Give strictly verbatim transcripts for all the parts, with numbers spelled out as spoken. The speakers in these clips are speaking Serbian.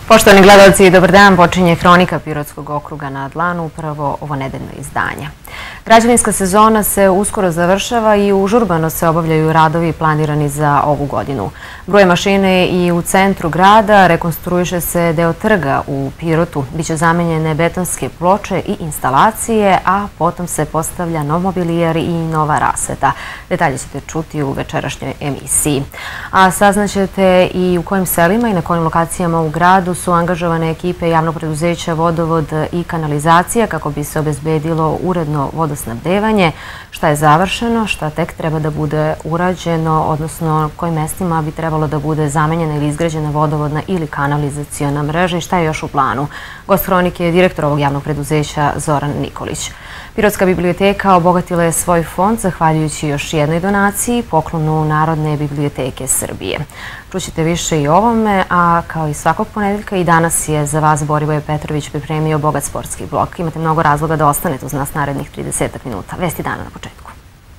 Poštovani gledalci, dobar dan. Počinje Hronika Pirotskog okruga na dlanu, upravo ovo nedeljno izdanje. Građevinska sezona se uskoro završava i užurbano se obavljaju radovi planirani za ovu godinu. Bruje mašine i u centru grada, rekonstruiše se deo trga u Pirotu, biće zamenjene betonske ploče i instalacije, a potom se postavlja nov mobilijar i nova rasveta. Detalje ćete čuti u večerašnjoj emisiji. A saznaćete i u kojim selima i na kojim lokacijama u gradu su angažovane ekipe javnog preduzeća Vodovod i kanalizacija kako bi se obezbedilo uredno vodosnabdevanje, šta je završeno, šta tek treba da bude urađeno, odnosno kojim mestima bi trebalo da bude zamenjena ili izgrađena vodovodna ili kanalizaciona mreža i šta je još u planu. Gost Hronike je direktor ovog javnog preduzeća Zoran Nikolić. Pirotska biblioteka obogatila je svoj fond zahvaljujući još jednoj donaciji, poklonu Narodne biblioteke Srbije. Čućete više i o ovome, a kao i svakog ponedeljka i danas je za vas Borivoje Petrović pripremio bogat sportski blok. Imate mnogo razloga da ostanete uz nas narednih trideset minuta. Vesti dana na početku.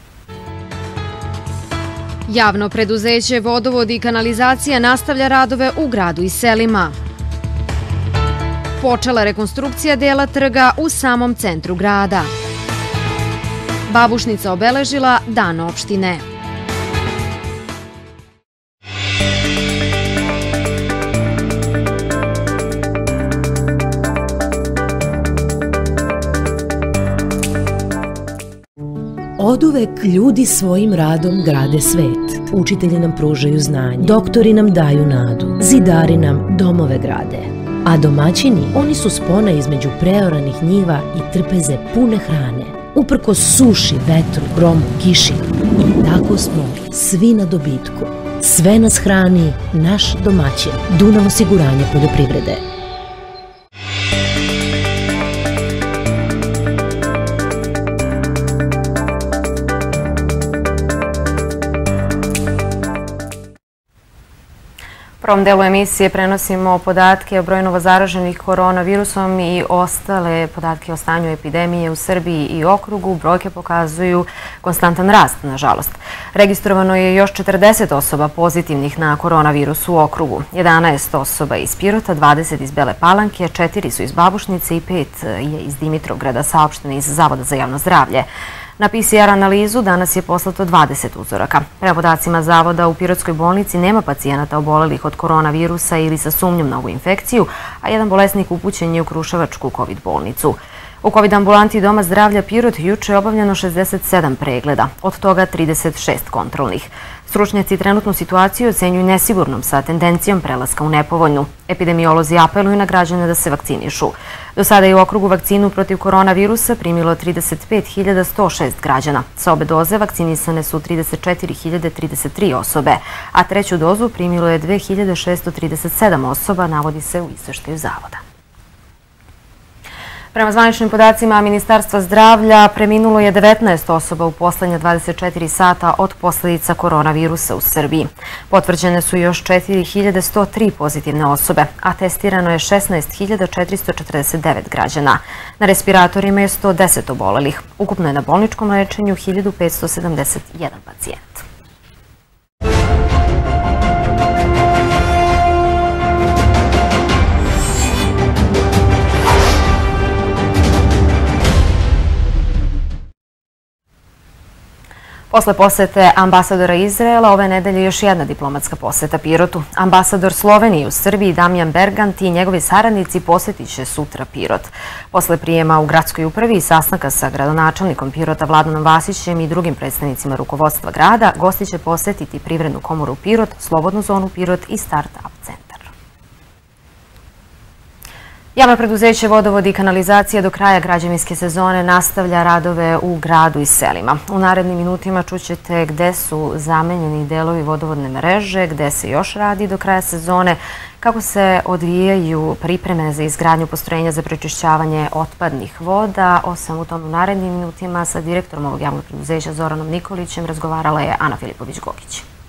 Javno preduzeće Vodovod i kanalizacija nastavlja radove u gradu i selima. Počela rekonstrukcija dela trga u samom centru grada. Babušnica obeležila Dan opštine. Oduvek ljudi svojim radom grade svet. Učitelji nam pružaju znanje, doktori nam daju nadu, zidari nam domove grade. A domaćini, oni su spona između preoranih njiva i trpeze pune hrane. Uprkos suši, vetru, gromu, kiši. I tako smo svi na dobitku. Sve nas hrani naš domaćin. Dunav osiguranje poljoprivrede. U prvom delu emisije prenosimo podatke o broju novozaraženih koronavirusom i ostale podatke o stanju epidemije u Srbiji i okrugu. Brojke pokazuju konstantan rast, nažalost. Registrovano je još četrdeset osoba pozitivnih na koronavirus u okrugu. jedanaest osoba iz Pirota, dvadeset iz Bele Palanke, četiri su iz Babušnice i pet je iz Dimitrovgrada, saopšteno iz Zavoda za javno zdravlje. Na P C R analizu danas je poslato dvadeset uzoraka. Prema podacima Zavoda, u Pirotskoj bolnici nema pacijenata obolelih od koronavirusa ili sa sumnjom na ovu infekciju, a jedan bolesnik upućen je u Kruševačku COVID bolnicu. U COVID ambulanti Doma zdravlja Pirot juče je obavljeno šezdeset sedam pregleda, od toga trideset šest kontrolnih. Stručnjaci trenutnu situaciju ocenjuju nesigurnom sa tendencijom prelaska u nepovoljnu. Epidemiolozi apeluju na građane da se vakcinišu. Do sada je u okrugu vakcinu protiv koronavirusa primilo trideset pet hiljada sto šest građana. Sa obe doze vakcinisane su trideset četiri hiljade trideset tri osobe, a treću dozu primilo je dve hiljade šesto trideset sedam osoba, navodi se u izveštaju Zavoda. Prema zvaničnim podacima Ministarstva zdravlja, preminulo je devetnaest osoba u poslednja dvadeset četiri sata od posledica koronavirusa u Srbiji. Potvrđene su još četiri hiljade sto tri pozitivne osobe, a testirano je šesnaest hiljada četiristo četrdeset devet građana. Na respiratorima je sto deset obolelih. Ukupno je na bolničkom lečenju hiljadu petsto sedamdeset jedan pacijent. Posle posete ambasadora Izraela, ove nedelje još jedna diplomatska poseta Pirotu. Ambasador Slovenije u Srbiji Damjan Bergant i njegovi saradnici posetit će sutra Pirot. Posle prijema u gradskoj upravi i sastanka sa gradonačelnikom Pirota Vladanom Vasićem i drugim predstavnicima rukovodstva grada, gosti će posetiti Privrednu komoru Pirot, Slobodnu zonu Pirot i Start-up centar. Javno preduzeće Vodovod i kanalizacija do kraja građevinske sezone nastavlja radove u gradu i selima. U narednim minutima čućete gde su zamenjeni delovi vodovodne mreže, gde se još radi do kraja sezone, kako se odvijaju pripreme za izgradnju postrojenja za prečišćavanje otpadnih voda. O svemu tom u narednim minutima sa direktorom ovog javnog preduzeća Zoranom Nikolićem razgovarala je Ana Filipović-Gogić.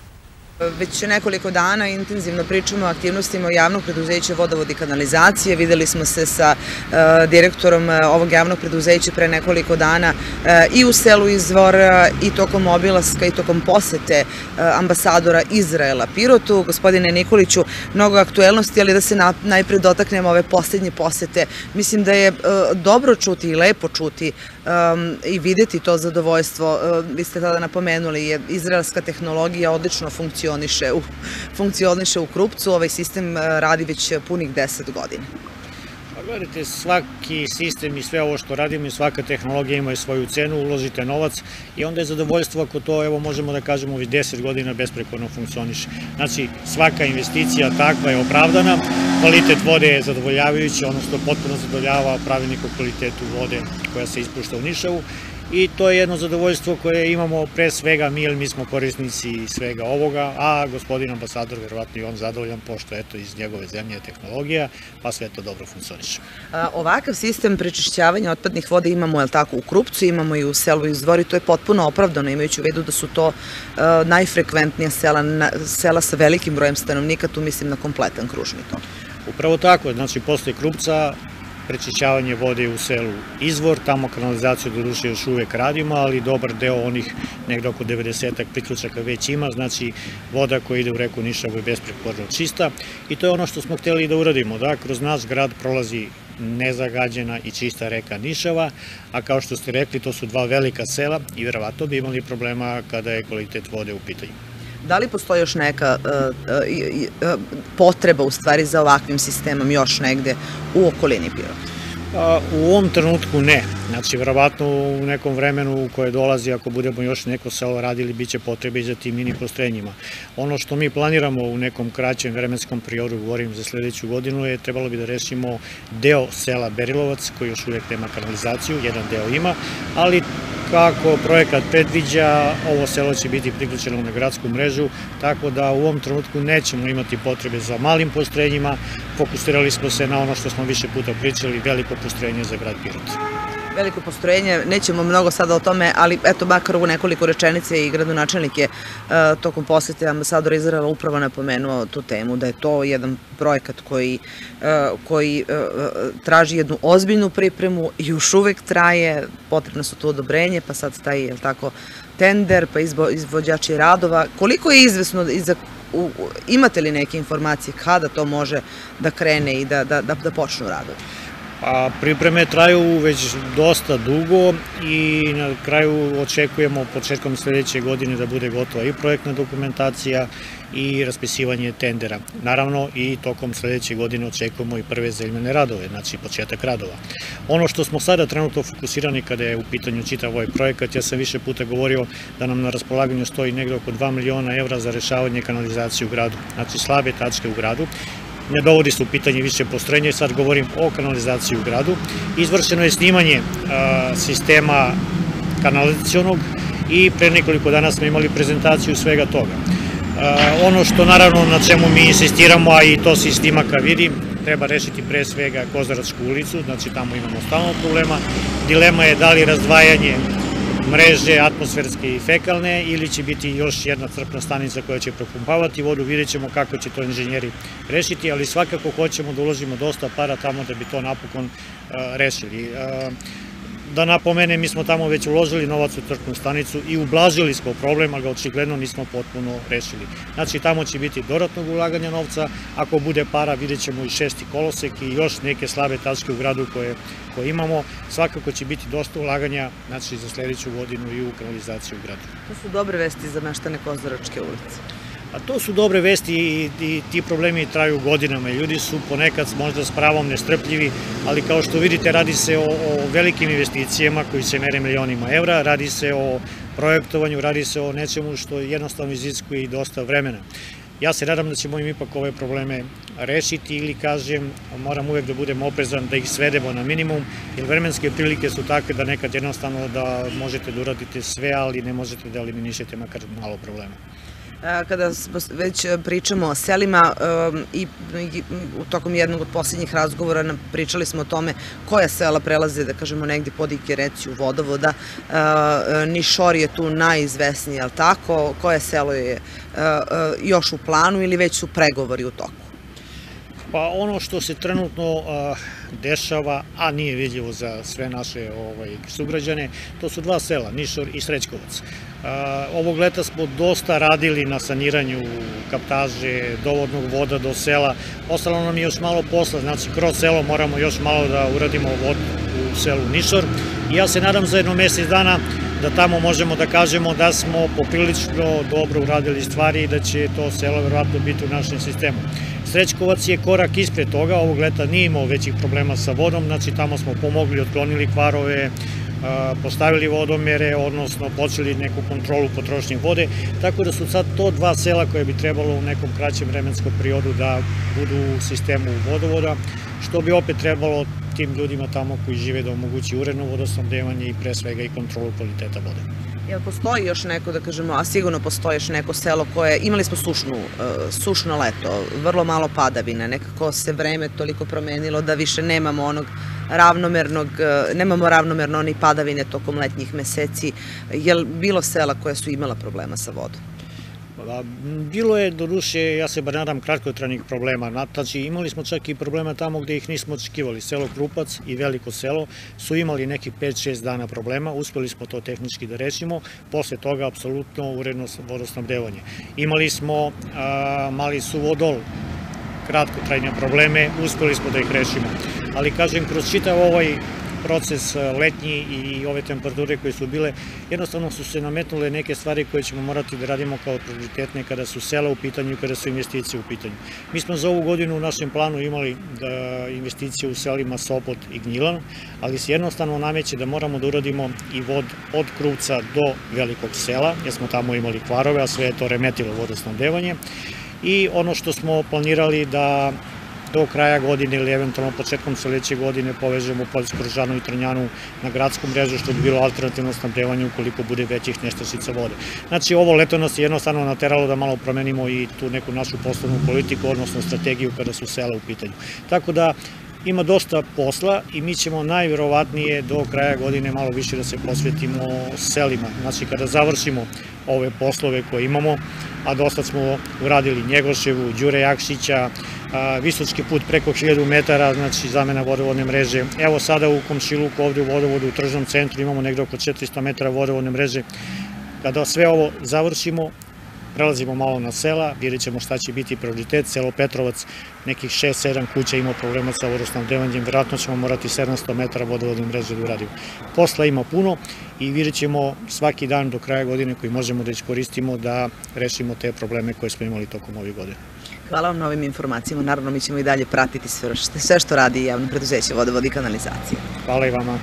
Već nekoliko dana intenzivno pričamo o aktivnostima javnog preduzeća Vodovod i kanalizacije. Videli smo se sa direktorom ovog javnog preduzeća pre nekoliko dana i u selu Izvor i tokom obilaska i tokom posete ambasadora Izraela Pirotu. Gospodine Nikoliću, mnogo aktuelnosti, ali da se najpre dotaknemo ove posljednje posete. Mislim da je dobro čuti i lepo čuti i videti to zadovoljstvo. Vi ste tada napomenuli, je izraelska tehnologija odlično funkcioniše u, funkcioniše u Krupcu. Ovaj sistem radi već punih deset godina. Pa gledajte, svaki sistem i sve ovo što radimo i svaka tehnologija ima svoju cenu, uložite novac i onda je zadovoljstvo ako to, evo možemo da kažemo, ovih deset godina besprekorno funkcioniše. Znači, svaka investicija takva je opravdana, kvalitet vode je zadovoljavajući, odnosno potpuno zadovoljava pravilnik o kvalitetu vode koja se ispušta u Nišavu. I to je jedno zadovoljstvo koje imamo pre svega mi, jer mi smo korisnici svega ovoga, a gospodin ambasador verovatno i on zadovoljan, pošto eto iz njegove zemlje je tehnologija, pa sve to dobro funkcioniše. Ovakav sistem prečišćavanja otpadnih voda imamo, je li tako, u Krupcu, imamo i u selu Izvor i to je potpuno opravdano, imajući u vidu da su to najfrekventnija sela, sela sa velikim brojem stanovnika, tu mislim na kompletan kružni tok. Upravo tako, znači posle Krupca, prečišćavanje vode u selu Izvor, tamo kanalizaciju do duše još uvek radimo, ali dobar deo onih, negde oko devedesetak priključaka već ima, znači voda koja ide u reku Nišavu je besprekorno čista i to je ono što smo hteli da uradimo, da kroz naš grad prolazi nezagađena i čista reka Nišava, a kao što ste rekli, to su dva velika sela i verovatno bi imali problema kada je kvalitet vode u pitanju. Da li postoji još neka potreba u stvari za ovakvim sistemom još negde u okolini Pirota? U ovom trenutku ne. Znači, verovatno u nekom vremenu u koje dolazi, ako budemo još neko selo radili, bit će potrebe i za tim mini postrojenjima. Ono što mi planiramo u nekom kraćem vremenskom periodu, govorim za sledeću godinu, je trebalo bi da rešimo deo sela Berilovac, koji još uvijek nema kanalizaciju, jedan deo ima, ali kako projekat predviđa, ovo selo će biti priključeno na gradsku mrežu, tako da u ovom trenutku nećemo imati potrebe za malim postrojenjima. Fokusirali smo se na ono što smo više puta pričali, veliko postrojenje za grad Pirot. Veliko postrojenje, nećemo mnogo sada o tome, ali eto, makar u nekoliko rečenica i gradonačelnik je tokom posete ambasadora Izraela upravo napomenuo tu temu, da je to jedan projekat koji, koji traži jednu ozbiljnu pripremu i još uvek traje, potrebno su tu odobrenje, pa sad taj, je li tako, tender, pa izvođači radova. Koliko je izvesno, imate li neke informacije kada to može da krene i da, da, da počnu radovi? Pa pripreme traju već dosta dugo i na kraju očekujemo početkom sledeće godine da bude gotova i projektna dokumentacija i raspisivanje tendera. Naravno i tokom sledeće godine očekujemo i prve zemljane radove, znači početak radova. Ono što smo sada trenutno fokusirani kada je u pitanju čitav ovaj projekat, ja sam više puta govorio da nam na raspolaganju stoji negde oko dva miliona evra za rešavanje kanalizacije u gradu, znači slabe tačke u gradu. Ne dovodi se u pitanje više postrojenja, sad govorim o kanalizaciji u gradu. Izvršeno je snimanje sistema kanalizacionog i pre nekoliko dana smo imali prezentaciju svega toga. Ono što naravno na čemu mi insistiramo, a i to se iz snimaka vidi, treba rešiti pre svega Kozaračku ulicu, znači tamo imamo stalno problema. Dilema je da li razdvajanje mreže atmosferske i fekalne ili će biti još jedna crpna stanica koja će propumpavati vodu, vidjet ćemo kako će to inženjeri rešiti, ali svakako hoćemo da uložimo dosta para tamo da bi to napokon rešili. Da napomenem, mi smo tamo već uložili novac u crpnu stanicu i ublažili smo problem, a ga očigledno nismo potpuno rešili. Znači, tamo će biti dodatnog ulaganja novca, ako bude para vidjet ćemo i šesti kolosek i još neke slabe tačke u gradu koje, koje imamo. Svakako će biti dosta ulaganja, znači, za sledeću godinu i u kanalizaciju u gradu. To su dobre vesti za meštane Kozaračke ulice. A to su dobre vesti i ti problemi traju godinama i ljudi su ponekad možda s pravom nestrpljivi, ali kao što vidite radi se o velikim investicijama koji se mere milionima evra, radi se o projektovanju, radi se o nečemu što jednostavno iziskuje i dosta vremena. Ja se nadam da ćemo im ipak ove probleme rešiti ili, kažem, moram uvek da budem oprezan da ih svedemo na minimum, jer vremenske prilike su takve da nekad jednostavno da možete da uradite sve, ali ne možete da eliminišete makar malo problema. Kada već pričamo o selima i u tokom jednog od posljednjih razgovora pričali smo o tome koja sela prelaze, da kažemo, negdje pod ingerenciju vodovoda. Nišor je tu najizvesniji, ali tako? Koje selo je još u planu ili već su pregovori u toku? Pa ono što se trenutno dešava, a nije vidljivo za sve naše sugrađane, to su dva sela, Nišor i Srećkovac. Ovog leta smo dosta radili na saniranju kaptaže, dovodnog voda do sela. Ostalo nam je još malo posla, znači kroz selo moramo još malo da uradimo vod u selu Nišor. I ja se nadam za jedno mjesec dana da tamo možemo da kažemo da smo poprilično dobro uradili stvari i da će to selo verovatno biti u našem sistemu. Srećkovac je korak ispred toga, ovog leta nije imao većih problema sa vodom, znači tamo smo pomogli, otklonili kvarove, postavili vodomere, odnosno počeli neku kontrolu potrošnje vode, tako da su sad to dva sela koje bi trebalo u nekom kraćem vremenskom periodu da budu u sistemu vodovoda, što bi opet trebalo tim ljudima tamo koji žive da omogući uredno vodosnabdevanje i pre svega i kontrolu kvaliteta vode. Jel postoji još neko, da kažemo, a sigurno postoji još neko selo koje, imali smo sušno leto, vrlo malo padavina, nekako se vreme toliko promenilo da više nemamo onog ravnomernog, nemamo ravnomerno ni padavine tokom letnjih meseci. Jel bilo sela koja su imala problema sa vodom? Bilo je, doduše, ja se bar nadam, kratkotrajnih problema. Znači, imali smo čak i problema tamo gde ih nismo očekivali. Selo Krupac i Veliko selo su imali nekih pet šest dana problema. Uspeli smo to tehnički da rešimo. Posle toga, apsolutno, uredno vodosnabdevanje. Imali smo Mali Suvodol, kratkotrajne probleme, uspeli smo da ih rešimo. Ali, kažem, kroz čitav ovaj proces letnji i ove temperature koje su bile, jednostavno su se nametnule neke stvari koje ćemo morati da radimo kao prioritetne kada su sela u pitanju i kada su investicije u pitanju. Mi smo za ovu godinu u našem planu imali investicije u selima Sopot i Gnjilan, ali se jednostavno nameće da moramo da uradimo i vod od Krupca do Velikog sela, jer smo tamo imali kvarove, a sve je to remetilo vodosnabdevanje. I ono što smo planirali da do kraja godine ili eventualno početkom sledeće godine povežemo Poljsku, Ržanu i Trnjanu na gradsku mrežu, što bi bilo alternativno snabdevanje ukoliko bude većih nestašica vode. Znači, ovo leto nas je jednostavno nateralo da malo promenimo i tu neku našu poslovnu politiku, odnosno strategiju kada su sela u pitanju. Tako da ima dosta posla i mi ćemo najverovatnije do kraja godine malo više da se posvetimo selima. Znači, kada završimo ove poslove koje imamo, a dosta smo uradili Njegoševu, Đure Jakšića, Visočki put preko hiljadu metara, znači zamena vodovodne mreže. Evo sada u komšiluku ovde u vodovodu u tržnom centru imamo negde oko četiristo metara vodovodne mreže. Kada sve ovo završimo, prelazimo malo na sela, vidjet ćemo šta će biti prioritet. Selo Petrovac, nekih šest sedam kuća ima problema sa vodosnabdevanjem, vjerojatno ćemo morati sedamsto metara vodovodne mreže da uradimo. Posla ima puno i vidjet ćemo svaki dan do kraja godine koji možemo da iskoristimo da rešimo te probleme koje smo imali tokom ovih godine. Hvala vam na ovim informacijama. Naravno, mi ćemo i dalje pratiti sve što radi javno preduzeće Vodovod i kanalizacije. Hvala i vama.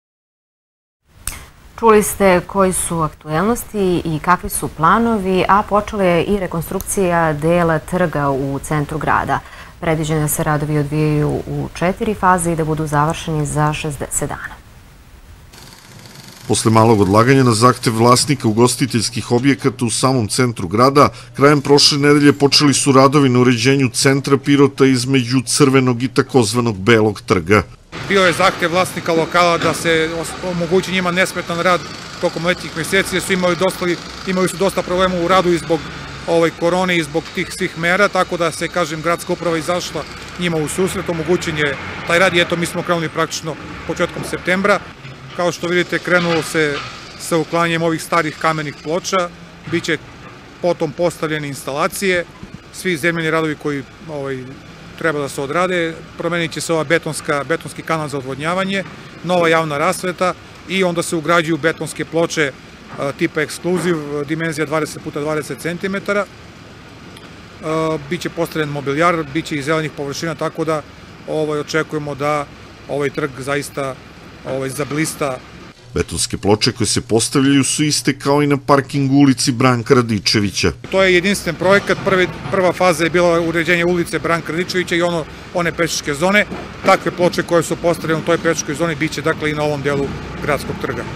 Čuli ste koji su aktuelnosti i kakvi su planovi, a počela je i rekonstrukcija dela trga u centru grada. Predviđeno se radovi odvijaju u četiri faze i da budu završeni za šezdeset dana. Posle malog odlaganja na zahtev vlasnika ugostiteljskih objekata u samom centru grada, krajem prošle nedelje počeli su radovi na uređenju centra Pirota između Crvenog i takozvanog Belog trga. Bio je zahtev vlasnika lokala da se omogući njima nesmetan rad tokom letnjih meseci, jer su imali su dosta problema u radu i zbog korone i zbog tih svih mera, tako da se, kažem, gradska uprava izašla njima u susret, omogućen je taj rad i eto mi smo krenuli praktično početkom septembra. Kao što vidite, krenulo se sa uklanjanjem ovih starih kamenih ploča, bit će potom postavljene instalacije, svi zemljeni radovi koji treba da se odrade, promenit će se ova betonski kanal za odvodnjavanje, nova javna rasveta i onda se ugrađuju betonske ploče tipa ekskluziv, dimenzija dvadeset puta dvadeset centimetara. Biće postavljen mobiljar, biće i zelenih površina, tako da očekujemo da ovaj trg zaista zablista. Betonske ploče koje se postavljaju su iste kao i na parkingu ulici Branka Radičevića. To je jedinstven projekat. Prva faza je bila uređenje ulice Branka Radičevića i one pešačke zone. Takve ploče koje su postavljene u toj pešačkoj zoni biće dakle i na ovom delu gradskog trga.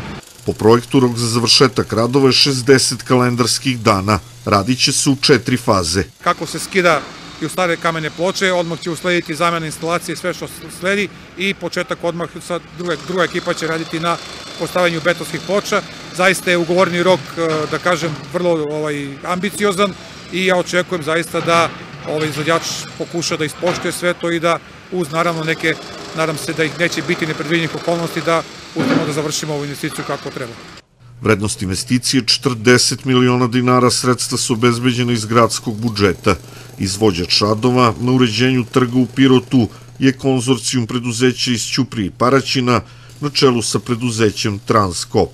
Po projektu rok za završetak radova je šezdeset kalendarskih dana. Radit će se u četiri faze. Kako se skida i u stare kamene ploče, odmah će uslediti zamjena instalacije i sve što sledi i početak odmah, sad druga ekipa će raditi na postavljanju betonskih ploča. Zaista je ugovorni rok, da kažem, vrlo ambiciozan i ja očekujem zaista da ovaj izvođač pokuša da ispoštuje sve to i da uz naravno neke, nadam se da ih neće biti nepredviđenih okolnosti, da uspemo da završimo ovu investiciju kako treba. Vrednost investicije četrdeset miliona dinara, sredstva su obezbeđena iz gradskog budžeta. Izvođač radova na uređenju trga u Pirotu je konzorcijum preduzeća iz Ćuprije i Paraćina na čelu sa preduzećem Transkop.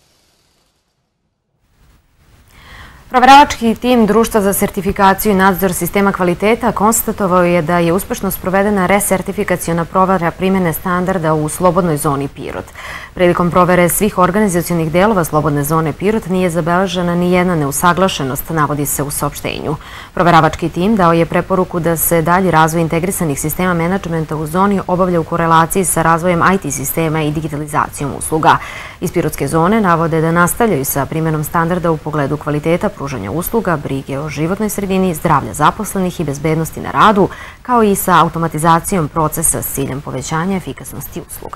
Proveravački tim Društva za sertifikaciju i nadzor sistema kvaliteta konstatovao je da je uspešno sprovedena resertifikaciona provera primjene standarda u slobodnoj zoni Pirot. Prilikom provere svih organizacionih delova slobodne zone Pirot nije zabeležena ni jedna neusaglašenost, navodi se u saopštenju. Proveravački tim dao je preporuku da se dalji razvoj integrisanih sistema menadžmenta u zoni obavlja u korelaciji sa razvojem I T sistema i digitalizacijom usluga. Iz Pirotske zone navode da nastavljaju sa primjenom standarda u pogledu kvaliteta pružanja usluga, brige o životnoj sredini, zdravlja zaposlenih i bezbednosti na radu, kao i sa automatizacijom procesa s ciljem povećanja efikasnosti usluga.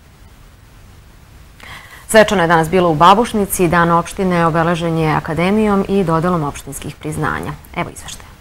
Svečano je danas bilo u Babušnici, dan opštine obeležen je akademijom i dodelom opštinskih priznanja. Evo izveštaja.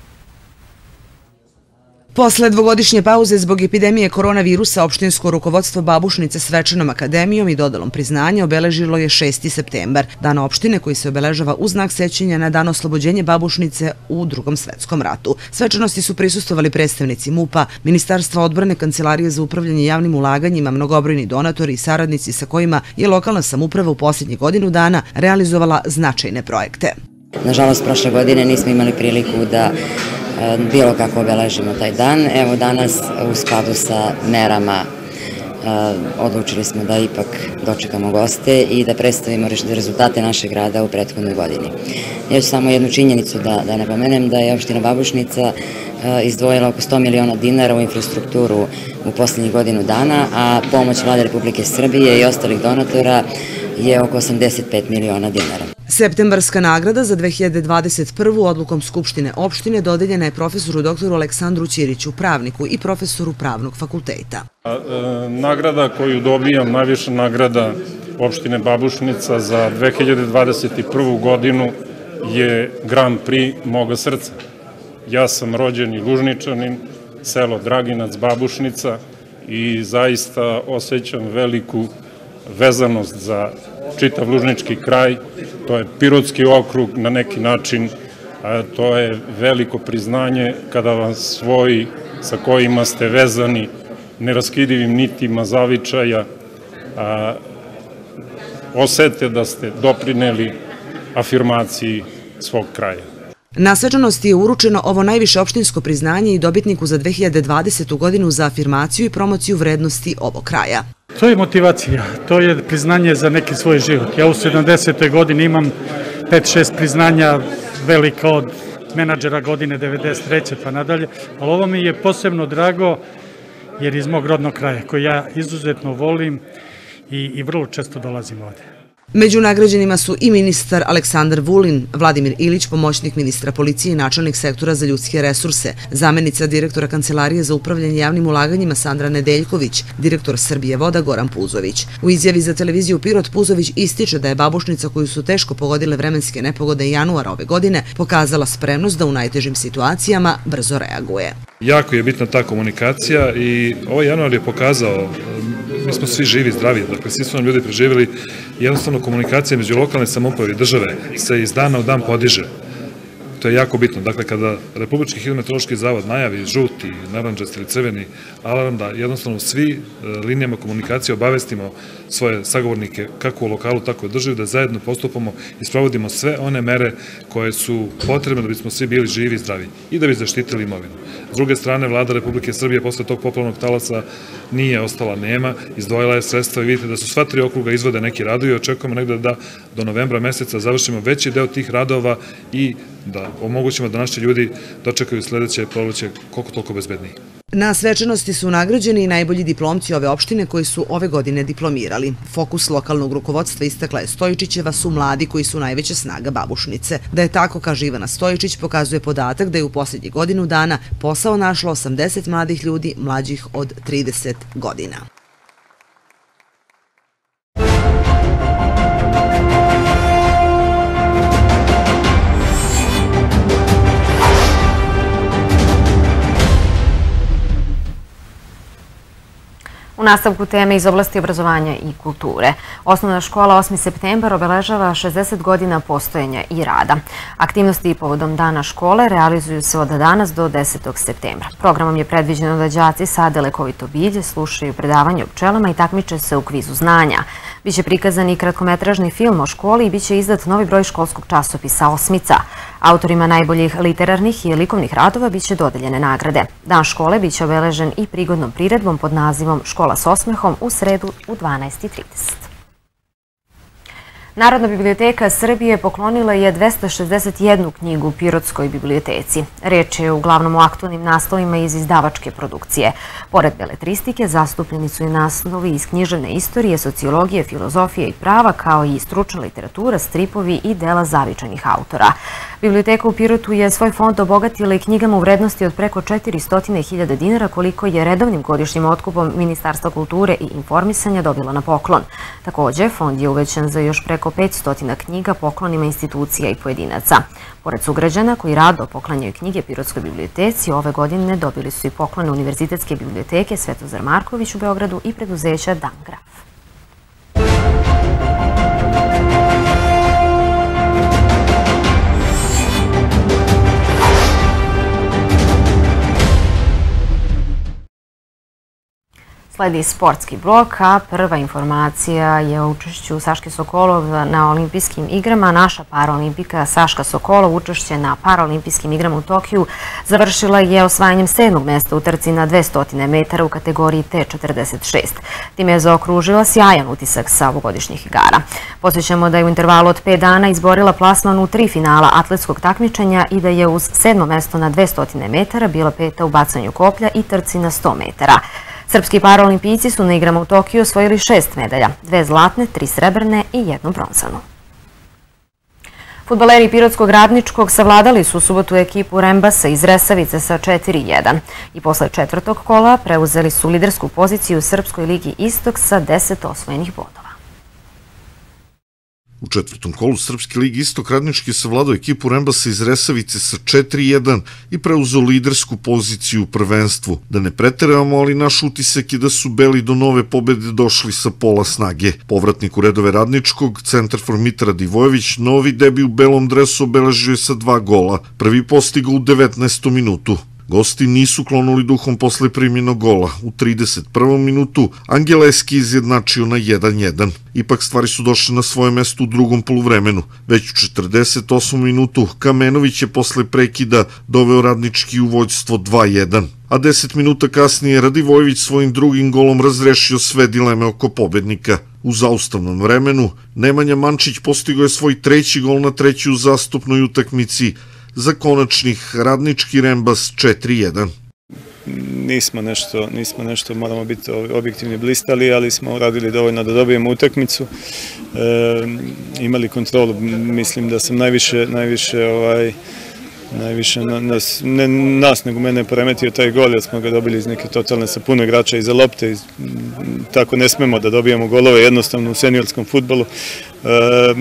Posle dvogodišnje pauze zbog epidemije koronavirusa, opštinsko rukovodstvo Babušnice svečanom akademijom i dodelom priznanja obeležilo je šesti septembar, dan opštine koji se obeležava u znak sećanja na dan oslobođenja Babušnice u Drugom svetskom ratu. Svečanosti su prisustvovali predstavnici MUP-a, Ministarstva odbrane, Kancelarije za upravljanje javnim ulaganjima, mnogobrojni donatori i saradnici sa kojima je lokalna samouprava u posljednjih godinu dana realizovala značajne projekte. Nažalost, prošle godine nismo imali priliku da bilo kako obeležimo taj dan. Evo danas u skladu sa merama odlučili smo da ipak dočekamo goste i da predstavimo rezultate našeg rada u prethodnoj godini. Ja ću samo jednu činjenicu da napomenem, da je opština Babušnica izdvojila oko sto miliona dinara u infrastrukturu u posljednjih godinu dana, a pomoć Vlade Republike Srbije i ostalih donatora je oko osamdeset pet miliona dinara. Septembarska nagrada za dve hiljade dvadeset prvu odlukom Skupštine opštine dodeljena je profesoru doktoru Aleksandru Ćiriću, pravniku i profesoru Pravnog fakulteta. Nagrada koju dobijam, najviša nagrada opštine Babušnica za dve hiljade dvadeset prvu godinu je Grand Prix moga srca. Ja sam rođeni Lužničanin, selo Draginac, Babušnica i zaista osjećam veliku vezanost za čitav lužnički kraj. To je Pirotski okrug na neki način, to je veliko priznanje kada vam svoji sa kojima ste vezani neraskidivim nitima zavičaja osete da ste doprineli afirmaciji svog kraja. Na svečanosti je uručeno ovo najviše opštinsko priznanje i dobitniku za dve hiljade dvadesetu godinu za afirmaciju i promociju vrednosti ovog kraja. To je motivacija, to je priznanje za neki svoj život. Ja u sedamdesetoj godini imam pet šest priznanja velika od menadžera godine devedeset treće pa nadalje, ali ovo mi je posebno drago jer iz mog rodnog kraja koji ja izuzetno volim i vrlo često dolazim ovde. Među nagrađenima su i ministar Aleksandar Vulin, Vladimir Ilić, pomoćnik ministra policije i načelnik sektora za ljudske resurse, zamenica direktora Kancelarije za upravljanje javnim ulaganjima Sandra Nedeljković, direktor Srbije voda Goran Puzović. U izjavi za televiziju Pirot Puzović ističe da je Babušnica, koju su teško pogodile vremenske nepogode januara ove godine, pokazala spremnost da u najtežim situacijama brzo reaguje. Jako je bitna ta komunikacija i ovaj januar je pokazao, mi smo svi živi, zdravi, dakle svi su nam ljudi preživjeli, jednostavno komunikacija među lokalne samouprave i države se iz dana u dan podiže. To je jako bitno. Dakle, kada Republički hidrometeorološki zavod najavi žuti, narančasti ili crveni alarm, da jednostavno svi linijama komunikacije obavestimo svoje sagovornike kako u lokalu, tako i u državi, da zajedno postupamo i sprovodimo sve one mere koje su potrebne da bismo svi bili živi i zdravi i da bi zaštitili imovinu. S druge strane, Vlada Republike Srbije posle tog poplavnog talasa nije ostala nema, izdvojila je sredstva i vidite da su sva tri okruga izvode neki radovi i očekujemo negde da do novembra meseca završimo veći deo tih radova i da omogućimo da naši ljudi dočekaju sledeće proleće koliko toliko bezbedniji. Na svečanosti su nagrađeni i najbolji diplomci ove opštine koji su ove godine diplomirali. Fokus lokalnog rukovodstva, istakla je Stojičićeva, su mladi koji su najveća snaga Babušnice. Da je tako, kaže Ivana Stojičić, pokazuje podatak da je u posljednjih godinu dana posao našlo osamdeset mladih ljudi mlađih od trideset godina. U nastavku teme iz oblasti obrazovanja i kulture. Osnovna škola osmi septembar obeležava šezdeset godina postojanja i rada. Aktivnosti povodom dana škole realizuju se od danas do desetog septembra. Programom je predviđeno da đaci sade lekovito bilje, slušaju predavanje o pčelama i takmiče se u kvizu znanja. Biće prikazan i kratkometražni film o školi i biće izdat novi broj školskog časopisa Osmica. Autorima najboljih literarnih i likovnih radova biće dodeljene nagrade. Dan škole biće obeležen i prigodnom priredbom pod nazivom Škola s osmehom u sredu u dvanaest i trideset. Narodna biblioteka Srbije poklonila je dvesta šezdeset jednu knjigu u Pirotskoj biblioteci. Reč je uglavnom o aktualnim naslovima iz izdavačke produkcije. Pored beletristike, zastupljeni su i naslovi iz književne istorije, sociologije, filozofije i prava, kao i stručna literatura, stripovi i dela zavičajnih autora. Biblioteka u Pirotu je svoj fond obogatila i knjigama u vrednosti od preko četiristo hiljada dinara, koliko je redovnim godišnjim otkupom Ministarstva kulture i informisanja dobila na poklon. Također, fond je uvećan za još preko petsto knjiga poklonima institucija i pojedinaca. Pored sugrađana koji rado poklanjaju knjige Pirotskoj biblioteci, ove godine dobili su i poklone Univerzitetske biblioteke Svetozar Marković u Beogradu i preduzeća Dangraf. Sledi sportski blok, a prva informacija je o učešću Saške Sokolov na olimpijskim igrama. Naša paraolimpika Saška Sokolov učešće na paraolimpijskim igrama u Tokiju završila je osvajanjem sedmog mesta u trci na dvesta metara u kategoriji T četrdeset šest. Time je zaokružila sjajan utisak sa ovogodišnjih igara. Podsjećamo da je u intervalu od pet dana izborila plasman u tri finala atletskog takmičenja i da je uz sedmo mesto na dvesta metara bila peta u bacanju koplja i trci na sto metara. Srpski paraolimpijci su na igrama u Tokiju osvojili šest medalja, dve zlatne, tri srebrne i jednu bronzanu. Fudbaleri Pirotskog Radničkog savladali su u subotu ekipu Rembasa iz Resavice sa četiri jedan i posle četvrtog kola preuzeli su lidersku poziciju u Srpskoj ligi Istok sa deset osvojenih bodova. U četvrtom kolu Srpske ligi Istok Radnički je savladao ekipu Rembasa iz Resavice sa četiri jedan i preuzeo lidersku poziciju u prvenstvu. Da ne preteramo, ali naš utisak je da su beli do nove pobede došli sa pola snage. Povratnik u redove Radničkog, centarfor Mitra Divojević, novi debi u belom dresu obeležio je sa dva gola. Prvi postigao u devetnaestom minutu. Gosti nisu klonuli duhom posle primljenog gola. U trideset prvom minutu Angeleski izjednačio na jedan jedan. Ipak stvari su došle na svoje mesto u drugom poluvremenu. Već u četrdeset osmom minutu Kamenović je posle prekida doveo Radnički u vođstvo dva jedan. A deset minuta kasnije Radivojević svojim drugim golom razrešio sve dileme oko pobednika. U zaustavnom vremenu Nemanja Mančić postigao je svoj treći gol na trećoj uzastopnoj utakmici za konačnih Radnički Rembas četiri jedan. Nismo nešto, nismo nešto, moramo biti objektivni, blistali, ali smo radili dovoljno da dobijemo utakmicu. E, imali kontrolu, mislim da sam najviše, najviše, ovaj, najviše nas, ne nas, nego mene poremetio taj gol, jer smo ga dobili iz neke totalne sa puno igrača iza lopte. Iz, tako ne smemo da dobijemo golove jednostavno u seniorskom fudbalu. E,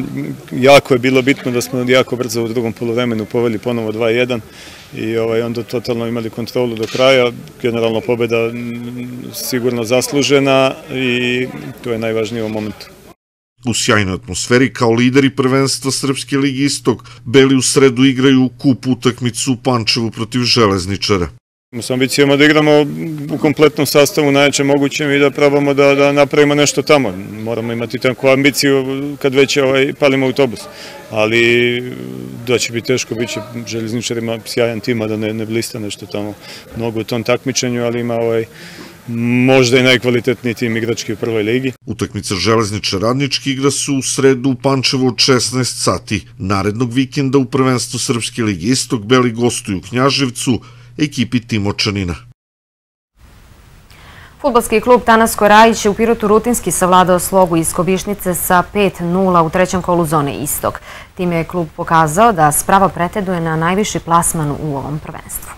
jako je bilo bitno da smo jako brzo u drugom poluvremenu poveli ponovo dva jedan i ovaj, onda totalno imali kontrolu do kraja. Generalno pobjeda sigurno zaslužena i to je najvažnije u momentu. U sjajnoj atmosferi kao lideri prvenstva Srpske ligi Istok, beli u sredu igraju u kup utakmicu u Pančevu protiv Železničara. S ambicijama da igramo u kompletnom sastavu najjače mogućem i da probamo da, da napravimo nešto tamo. Moramo imati takvu ambiciju kad već ovaj, palimo autobus. Ali da će biti teško, bit će Železničar ima sjajan tim, da ne, ne blista nešto tamo mnogo u tom takmičenju, ali ima ovaj, možda i najkvalitetniji tim igrački u prvoj ligi. Utakmica Železničar Radnički igra su u sredu u Pančevu od šesnaest sati. Narednog vikenda u prvenstvu Srpske ligi Istok beli gostuju u Knjaževcu ekipi Timočanina. Fudbalski klub Tanasko Rajić je u Pirotu rutinski savladao Slogu iz Kobišnice sa pet nula u trećem kolu zone Istok. Time je klub pokazao da spravo pretenduje na najviši plasman u ovom prvenstvu.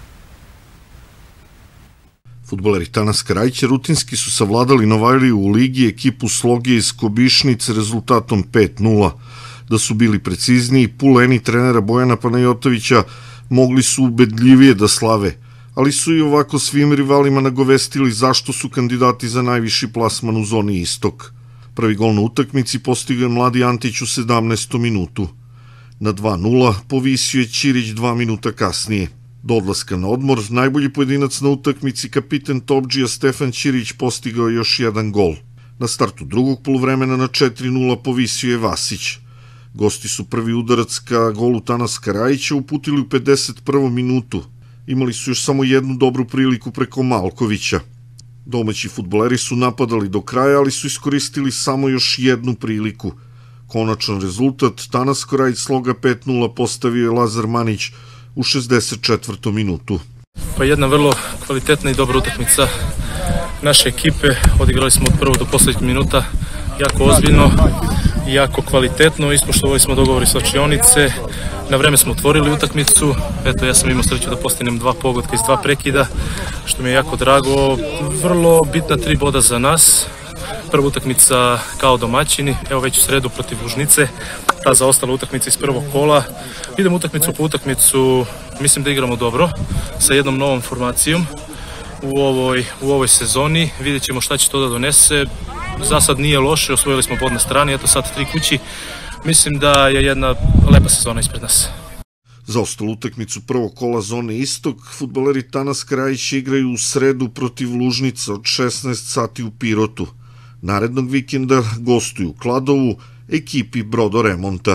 Fudbaleri Tanaska Rajića rutinski su savladali Novajliju u ligi ekipu Sloge iz Kobišnice rezultatom pet nula. Da su bili precizniji, puleni trenera Bojana Panajotovića mogli su ubedljivije da slave, ali su i ovako svim rivalima nagovestili zašto su kandidati za najviši plasman u zoni Istok. Prvi gol na utakmici postigao je Mladi Antić u sedamnaestom minutu. Na dva nula povisio je Ćirić dva minuta kasnije. Do odlaska na odmor, najbolji pojedinac na utakmici, kapiten Topdžija Stefan Ćirić, postigao je još jedan gol. Na startu drugog poluvremena na četiri nula povisio je Vasić. Gosti su prvi udarac ka golu Tanaska Rajića uputili u pedeset prvom minutu. Imali su još samo jednu dobru priliku preko Malkovića. Domaći fudbaleri su napadali do kraja, ali su iskoristili samo još jednu priliku. Konačan rezultat Tanasko Rajić Sloga pet nula postavio je Lazar Manić u šezdeset četvrtom minutu. Pa jedna vrlo kvalitetna i dobra utakmica naše ekipe. Odigrali smo od prvog do poslednjeg minuta jako ozbiljno i jako kvalitetno. Ispoštovali smo dogovori sa učionice. Na vreme smo otvorili utakmicu. Eto, ja sam imao sreću da postignem dva pogotka iz dva prekida, što mi je jako drago. Vrlo bitna tri boda za nas. Prva utakmica kao domaćini, evo već u sredu protiv Lužnice, ta zaostala utakmica iz prvog kola. Idemo utakmicu po utakmicu, mislim da igramo dobro, sa jednom novom formacijom u ovoj, u ovoj sezoni. Vidjet ćemo šta će to da donese. Za sad nije loše, osvojili smo bod na strani, eto sad tri kući. Mislim da je jedna lepa sezona ispred nas. Za ostalu utakmicu prvog kola zone Istok, fudbaleri Tanaska Rajića igraju u sredu protiv Lužnica od šesnaest sati u Pirotu. Narednog vikenda gostuju u Kladovu ekipi Brodoremonta.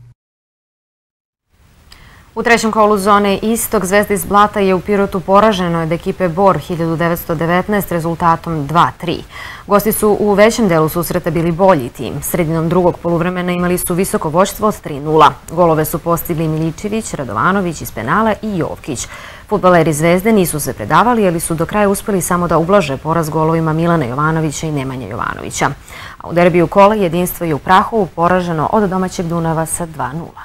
U trećem kolu zone Istok Zvezda iz Blata je u Pirotu poraženo od ekipe Bor hiljadu devetsto devetnaest rezultatom dva tri. Gosti su u većem delu susreta bili bolji tim. Sredinom drugog poluvremena imali su visoko vođstvo od tri nula. Golove su postigli Miličević, Radovanović iz penala i Jovkić. Fudbaleri Zvezde nisu se predavali, ali su do kraja uspeli samo da ublaže poraz golovima Milana Jovanovića i Nemanje Jovanovića. A u derbiju kola jedinstvo je u Prahovu poraženo od domaćeg Dunava sa dva nula.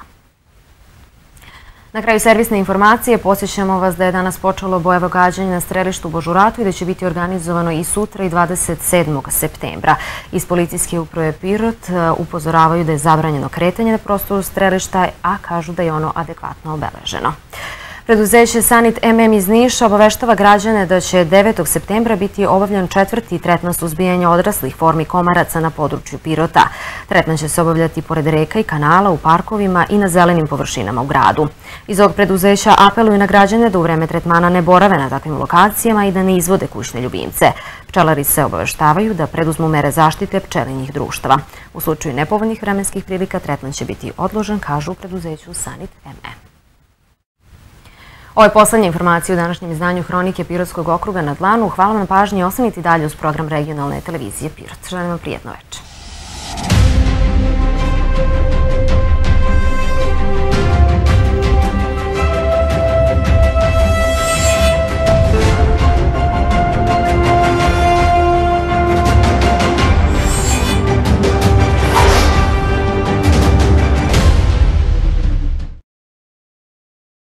Na kraju servisne informacije podsjećamo vas da je danas počelo bojavo gađanje na strelištu u Božuratu i da će biti organizovano i sutra i dvadeset sedmog septembra. Iz policijske uprave Pirot upozoravaju da je zabranjeno kretanje na prostoru strelišta, a kažu da je ono adekvatno obeleženo. Preduzeće Sanit M M iz Niša obaveštava građane da će devetog septembra biti obavljan četvrti tretman suzbijanja odraslih formi komaraca na području Pirota. Tretman će se obavljati pored reka i kanala, u parkovima i na zelenim površinama u gradu. Iz ovog preduzeća apeluju na građane da u vreme tretmana ne borave na takvim lokacijama i da ne izvode kućne ljubimce. Pčelari se obaveštavaju da preduzmu mere zaštite pčelinjih društava. U slučaju nepovoljnih vremenskih prilika tretman će biti odložen, kažu u preduzeću Sanit M M. Ovo je poslednja informacija u današnjem izdanju Hronike Pirotskog okruga na dlanu. Hvala vam na pažnji i ostanite dalje uz program regionalne televizije Pirot. Želim vam prijetno večer.